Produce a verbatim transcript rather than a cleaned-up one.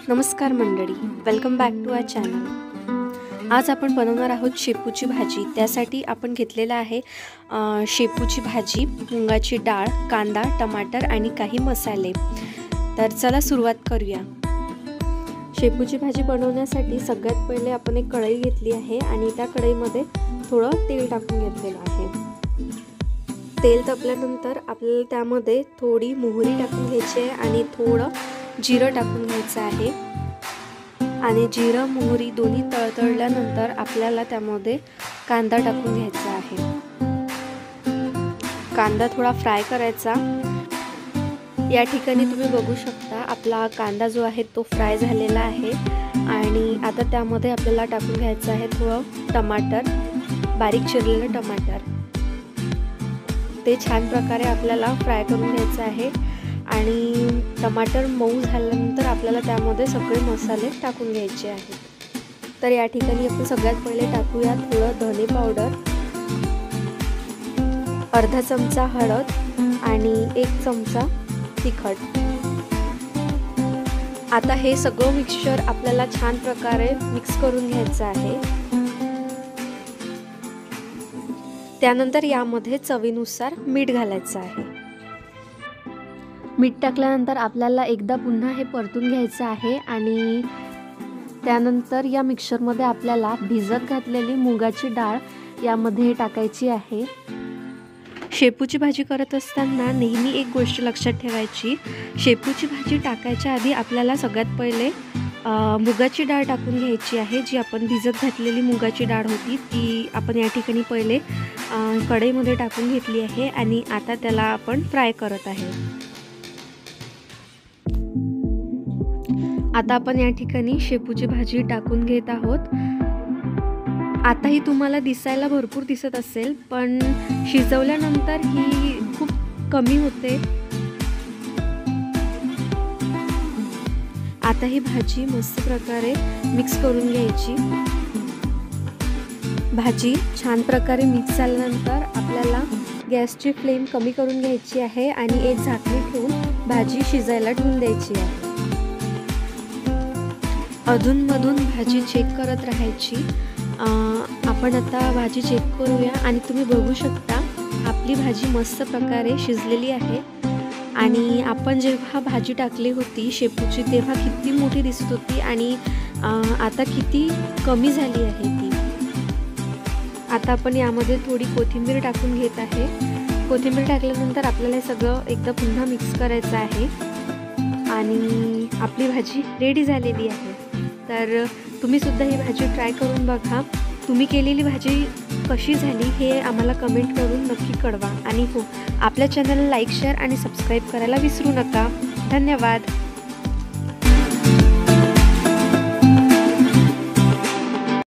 नमस्कार मंडळी, welcome back to our channel. आज आपण बनवणार आहोत शेपूची भाजी। त्यासाठी आपण घेतलेला आहे शेपूची भाजी, मुंगाची डाळ, कांदा, टमाटर आणि काही मसाले। तर चला सुरुवात करूया। शेपूची भाजी बनवण्यासाठी सगळ्यात पहिले आपण एक कढई घेतली आहे आणि त्या कढईमध्ये थोडं तेल टाकून घेतलेलं आहे। तेल तापल्यानंतर आपल्याला त्यामध्ये थोडी मोहरी टाकून घ्यायची आहे आणि थोडं जिरं टाकून घ्यायचं आहे। आणि जिरं मोहरी दोन्ही तळतळल्यानंतर आपल्याला त्यामध्ये कांदा टाकून घ्यायचा आहे। कांदा थोडा फ्राय करायचा। या ठिकाणी तुम्ही बघू शकता आपला कांदा जो आहे तो फ्राय झालेला आहे। आणि आता त्यामध्ये आपल्याला टाकून घ्यायचं आहे थोडं टमाटर, बारीक चिरलेलं टमाटर। ते छान प्रकारे आपल्याला फ्राय करून घ्यायचं आहे। आणि टमाटर मऊ झाल्यानंतर आपल्याला त्यामध्ये सगळे मसाले टाकून घ्यायचे आहेत। तर या ठिकाणी आपण सगळ्यात पहिले टाकूया थोडं धने पावडर, अर्धा चमचा हळद आणि एक चमचा तिखट। आता हे सगळं मिक्सचर आपल्याला छान प्रकारे मिक्स करून घ्यायचं आहे। त्यानंतर यामध्ये चवीनुसार मीठ घालायचं आहे। मीठ टाकल्यानंतर आपल्याला एकदा पुन्हा हे परतून घ्यायचं आहे। आणि त्यानंतर या मिक्सचरमध्ये आपल्याला भिजत घातलेली मुगाची डाळ यामध्ये टाकायची आहे। शेपूची भाजी करत असताना नेहमी एक गोष्ट लक्षात ठेवायची, शेपूची भाजी टाकायच्या आधी आपल्याला सगळ्यात पहिले मुगाची डाळ टाकून घ्यायची आहे। जी आपण भिजत घातलेली मुगाची डाळ होती ती आपण या ठिकाणी पहिले कढईमध्ये टाकून घेतली आहे आणि आता त्याला आपण फ्राय करत आहे। आता आपण या ठिकाणी शेपूची भाजी टाकून घेत आहोत। आता ही तुम्हाला दिसायला भरपूर दिसत असेल, पण शिजवल्यानंतर ही खूप कमी होते। आता ही भाजी मस्त प्रकारे मिक्स करून घ्यायची। भाजी छान प्रकारे मिक्स झाल्यानंतर आपल्याला गॅसची फ्लेम कमी करून घ्यायची आहे आणि एक झाकणी ठेवून भाजी शिजायला ठेवून द्यायची आहे। अधूनमधून भाजी चेक करत राहायची। आपण आता भाजी चेक करूया आणि तुम्ही बघू शकता आपली भाजी मस्त प्रकारे शिजलेली आहे। आणि आपण जेव्हा भाजी टाकली होती शेपूची तेव्हा किती मोठी दिसत होती आणि आता किती कमी झाली आहे ती। आता आपण यामध्ये थोडी कोथिंबीर टाकून घेत आहे। कोथिंबीर टाकल्यानंतर आपल्याला हे सगळं एकदा पुन्हा मिक्स करायचं आहे आणि आपली भाजी रेडी झालेली आहे। तर तुम्ही सुद्धा ही भाजी ट्राय करून बघा। तुम्ही केलेली भाजी कशी झाली हे आम्हाला कमेंट करून नक्की कळवा। आणि हो, आपल्या चॅनलला लाईक, शेअर आणि सबस्क्राईब करायला विसरू नका। धन्यवाद।